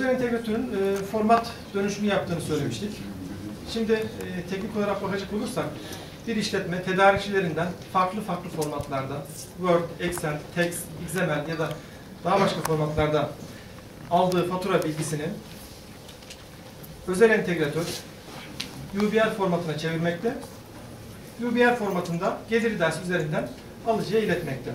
özel entegratörün format dönüşümü yaptığını söylemiştik. Şimdi teknik olarak bakacak olursak, bir işletme tedarikçilerinden farklı formatlarda Word, Excel, Text, XML ya da daha başka formatlarda aldığı fatura bilgisini özel entegratör UBR formatına çevirmekte. UBR formatında gelir idaresi üzerinden alıcıya iletmekte.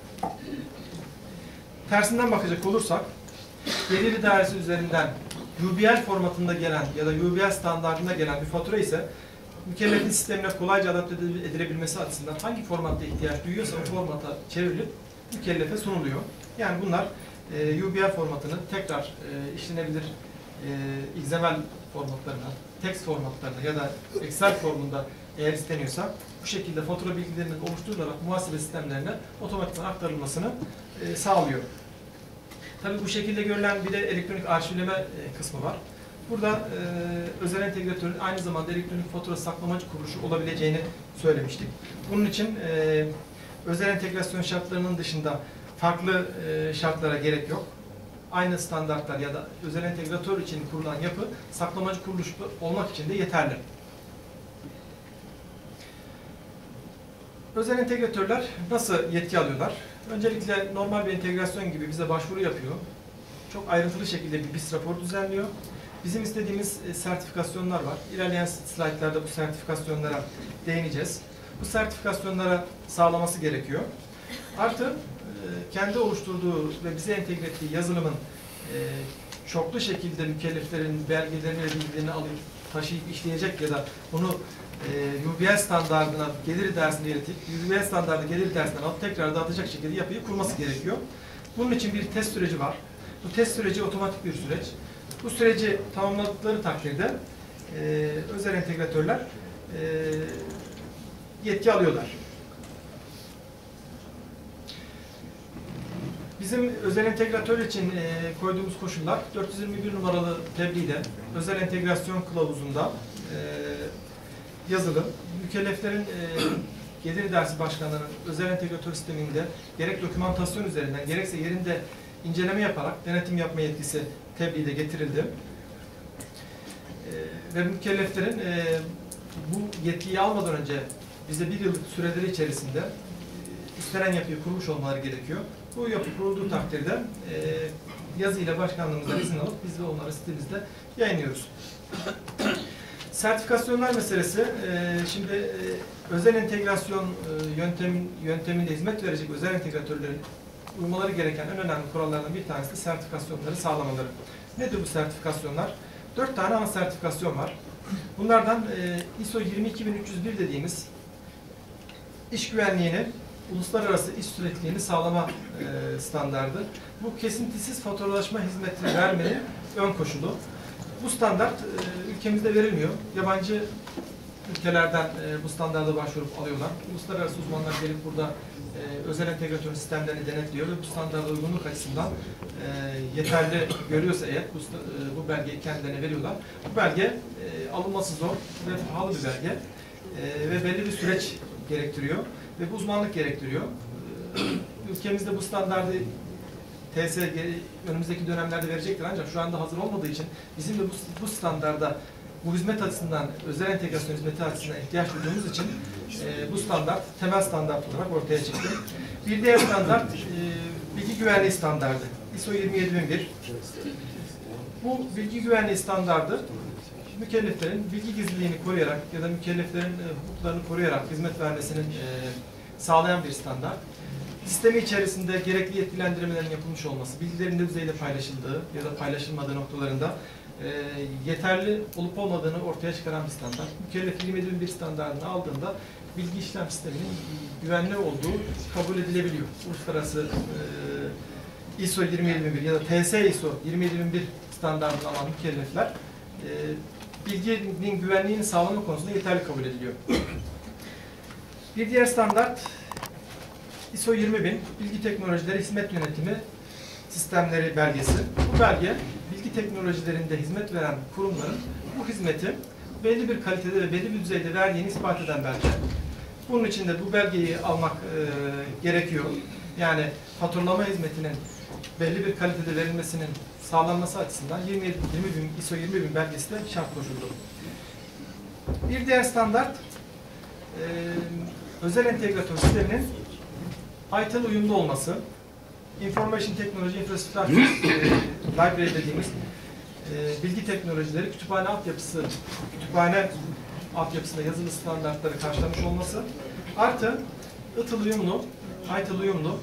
Tersinden bakacak olursak, gelir idaresi üzerinden UBR formatında gelen ya da UBR standartında gelen bir fatura ise mükellefin sistemine kolayca adapte edilebilmesi açısından hangi formatta ihtiyaç duyuyorsa o formata çevrilip mükellefe sunuluyor. Yani bunlar UBR formatının tekrar işlenebilir XML formatlarına, text formatlarına ya da Excel formunda eğer isteniyorsa bu şekilde fatura bilgilerinin oluşturularak muhasebe sistemlerine otomatikman aktarılmasını sağlıyor. Tabii bu şekilde görülen bir de elektronik arşivleme kısmı var. Burada özel entegratörün aynı zamanda elektronik fatura saklamacı kuruluşu olabileceğini söylemiştik. Bunun için özel entegrasyon şartlarının dışında farklı şartlara gerek yok. Aynı standartlar ya da özel entegratör için kurulan yapı saklamacı kuruluş olmak için de yeterli. Özel entegratörler nasıl yetki alıyorlar? Öncelikle normal bir entegrasyon gibi bize başvuru yapıyor. Çok ayrıntılı şekilde bir BIS raporu düzenliyor. Bizim istediğimiz sertifikasyonlar var. İlerleyen slaytlarda bu sertifikasyonlara değineceğiz. Bu sertifikasyonlara sağlaması gerekiyor. Artı kendi oluşturduğu ve bize entegre ettiği yazılımın çoklu şekilde mükelleflerin belgelerini ve bilgilerini alıp taşıyıp işleyecek ya da bunu UBR standartına gelir idaresine iletip UBR standartı gelir idaresinden alıp tekrar dağıtacak şekilde yapıyı kurması gerekiyor. Bunun için bir test süreci var. Bu test süreci otomatik bir süreç. Bu süreci tamamladıkları takdirde özel entegratörler yetki alıyorlar. Bizim özel entegratör için koyduğumuz koşullar 421 numaralı tebliğde özel entegrasyon kılavuzunda yazılı. Mükelleflerin gelir idaresi başkanlarının özel entegratör sisteminde gerek dokümantasyon üzerinden gerekse yerinde inceleme yaparak denetim yapma yetkisi tebliğde getirildi. Ve mükelleflerin bu yetkiyi almadan önce bize bir yıllık süreleri içerisinde istenen yapıyı kurmuş olmaları gerekiyor. Bu yapı kurulduğu takdirde yazıyla başkanlığımızdan izin alıp biz de onları sitemizde yayınlıyoruz. Sertifikasyonlar meselesi, şimdi özel entegrasyon yönteminde hizmet verecek özel entegratörlerin uymaları gereken en önemli kurallardan bir tanesi de sertifikasyonları sağlamaları. Nedir bu sertifikasyonlar? 4 tane ana sertifikasyon var. Bunlardan ISO 22301 dediğimiz iş güvenliğini, uluslararası iş sürekliliğini sağlama standardı. Bu kesintisiz faturalaşma hizmeti vermenin ön koşulu. Bu standart ülkemizde verilmiyor. Yabancı ülkelerden bu standarda başvurup alıyorlar. Uluslararası uzmanlar gelip burada özel entegratör sistemlerini denetliyor ve bu standarda uygunluk açısından yeterli görüyorsa eğer bu belgeyi kendilerine veriyorlar. Bu belge alınması zor ve pahalı bir belge ve belli bir süreç gerektiriyor ve bu uzmanlık gerektiriyor. Ülkemizde bu standardı TSG önümüzdeki dönemlerde verecektir ancak şu anda hazır olmadığı için bizim de bu standarda bu hizmet açısından, özel entegrasyon hizmeti açısından ihtiyaç duyduğumuz için bu standart temel standart olarak ortaya çıktı. Bir diğer standart bilgi güvenliği standardı. ISO 27001. Bu bilgi güvenliği standardı mükelleflerin bilgi gizliliğini koruyarak ya da mükelleflerin hukuklarını koruyarak hizmet vermesinin sağlayan bir standart. Sistemi içerisinde gerekli yetkilendirmelerin yapılmış olması, bilgilerin ne düzeyde paylaşıldığı ya da paylaşılmadığı noktalarında yeterli olup olmadığını ortaya çıkaran bir standart. Mükellef 27001 standartını aldığında bilgi işlem sisteminin güvenli olduğu kabul edilebiliyor. Uluslararası ISO 27001 ya da TS ISO 27001 standartını alan mükellefler bilginin güvenliğini sağlama konusunda yeterli kabul ediliyor. Bir diğer standart ISO 20000 Bilgi Teknolojileri Hizmet Yönetimi Sistemleri belgesi. Bu belge bilgi teknolojilerinde hizmet veren kurumların bu hizmeti belli bir kalitede ve belli bir düzeyde verdiğini ispat eden belge. Bunun için de bu belgeyi almak gerekiyor. Yani faturalama hizmetinin belli bir kalitede verilmesinin sağlanması açısından ISO 20000 belgesi de şart koşuldu. Bir diğer standart, özel entegratör sisteminin ITIL uyumlu olması. Information Technology Infrastructure Library dediğimiz bilgi teknolojileri kütüphane altyapısında yazılı standartları karşılamış olması, artı ITIL uyumlu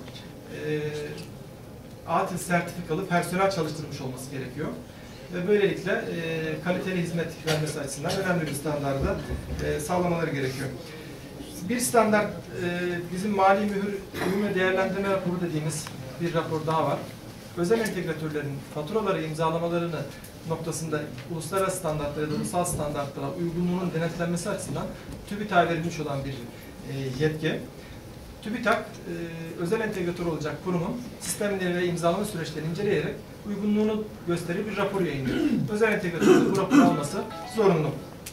ITIL sertifikalı personel çalıştırmış olması gerekiyor. Ve böylelikle kaliteli hizmet vermesi açısından önemli bir standardı sağlamaları gerekiyor. Bir standart, bizim mali mühür uyum ve değerlendirme raporu dediğimiz bir rapor daha var. Özel entegratörlerin faturaları imzalamalarını noktasında uluslararası standartlara ya da ulusal standartlara uygunluğunun denetlenmesi açısından TÜBİTAK'a verilmiş olan bir yetki. TÜBİTAK, özel entegratör olacak kurumun sistemleri ve imzalama süreçlerini inceleyerek uygunluğunu gösterir bir rapor yayınlıyor. Özel entegratörün bu raporu alması zorunlu.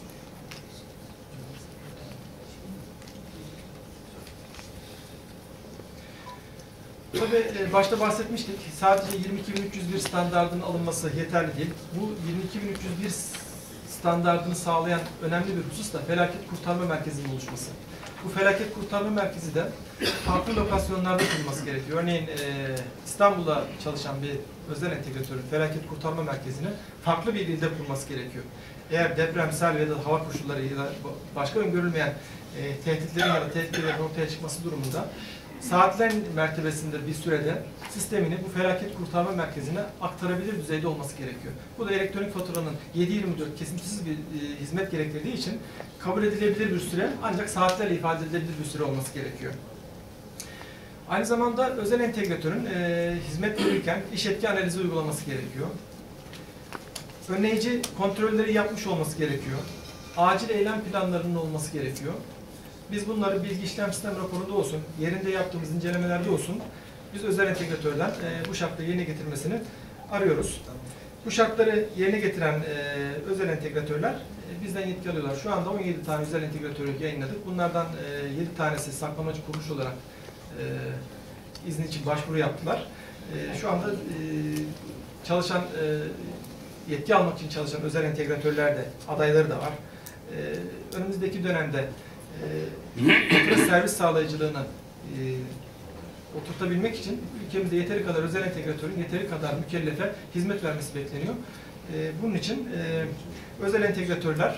Tabii başta bahsetmiştik, sadece 22301 standardının alınması yeterli değil. Bu 22301 standardını sağlayan önemli bir husus da felaket kurtarma merkezinin oluşması. Bu felaket kurtarma merkezi de farklı lokasyonlarda kurulması gerekiyor. Örneğin İstanbul'da çalışan bir özel entegratörün felaket kurtarma merkezini farklı bir ilde kurulması gerekiyor. Eğer depremsel ya da hava koşulları ya da başka öngörülmeyen tehditlerin ya da tehditlerin ortaya çıkması durumunda saatler mertebesinde bir sürede sistemini bu felaket kurtarma merkezine aktarabilir düzeyde olması gerekiyor. Bu da elektronik faturanın 7/24 kesintisiz bir hizmet gerektirdiği için kabul edilebilir bir süre, ancak saatlerle ifade edilebilir bir süre olması gerekiyor. Aynı zamanda özel entegratörün hizmet verirken iş etki analizi uygulaması gerekiyor. Önleyici kontrolleri yapmış olması gerekiyor. Acil eylem planlarının olması gerekiyor. Biz bunları bilgi işlem sistem raporunda olsun, yerinde yaptığımız incelemelerde olsun, biz özel entegratörden bu şartları yerine getirmesini arıyoruz. Bu şartları yerine getiren özel entegratörler bizden yetki alıyorlar. Şu anda 17 tane özel entegratörü yayınladık. Bunlardan 7 tanesi saklamacı kuruluş olarak izin için başvuru yaptılar. Şu anda çalışan, yetki almak için çalışan özel entegratörler de, adayları da var. Önümüzdeki dönemde fatura servis sağlayıcılığını oturtabilmek için ülkemizde yeteri kadar özel entegratörün yeteri kadar mükellefe hizmet vermesi bekleniyor. Bunun için özel entegratörler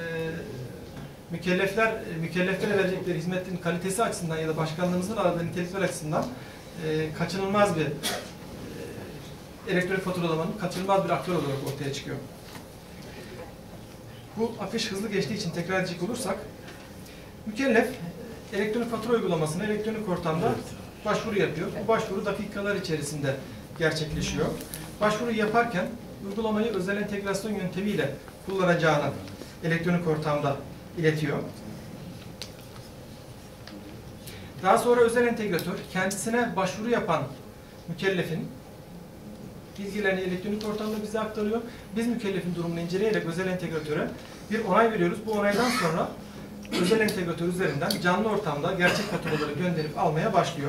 mükelleflere verecekleri hizmetin kalitesi açısından ya da başkanlığımızın aradığı nitelikler açısından kaçınılmaz bir elektronik faturalamanın kaçınılmaz bir aktör olarak ortaya çıkıyor. Bu akış hızlı geçtiği için tekrar edecek olursak, mükellef elektronik fatura uygulamasına elektronik ortamda başvuru yapıyor. Bu başvuru dakikalar içerisinde gerçekleşiyor. Başvuru yaparken uygulamayı özel entegrasyon yöntemiyle kullanacağını elektronik ortamda iletiyor. Daha sonra özel entegratör kendisine başvuru yapan mükellefin bilgilerini elektronik ortamda bize aktarıyor. Biz mükellefin durumunu inceleyerek özel entegratöre bir onay veriyoruz. Bu onaydan sonra özel entegratör üzerinden canlı ortamda gerçek faturaları gönderip almaya başlıyor.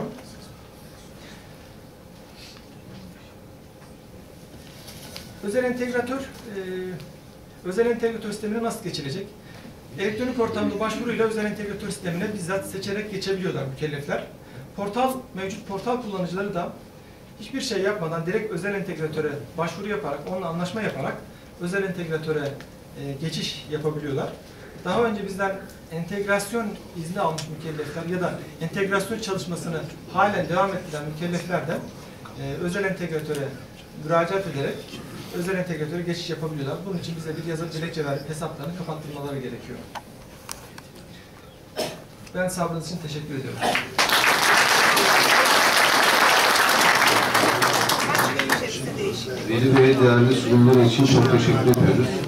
Özel entegratör sistemine nasıl geçilecek? Elektronik ortamda başvuruyla özel entegratör sistemine bizzat seçerek geçebiliyorlar mükellefler. Mevcut portal kullanıcıları da hiçbir şey yapmadan direkt özel entegratöre başvuru yaparak, onunla anlaşma yaparak özel entegratöre geçiş yapabiliyorlar. Daha önce bizden entegrasyon izni almış mükellefler ya da entegrasyon çalışmasını halen devam ettiren mükellefler de özel entegratöre müracaat ederek özel entegratöre geçiş yapabiliyorlar. Bunun için bize bir yazılı dilekçe verip hesaplarını kapattırmaları gerekiyor. Ben sabrınız için teşekkür ediyorum. Veli Bey'e değerli sunumlar için çok teşekkür ediyoruz.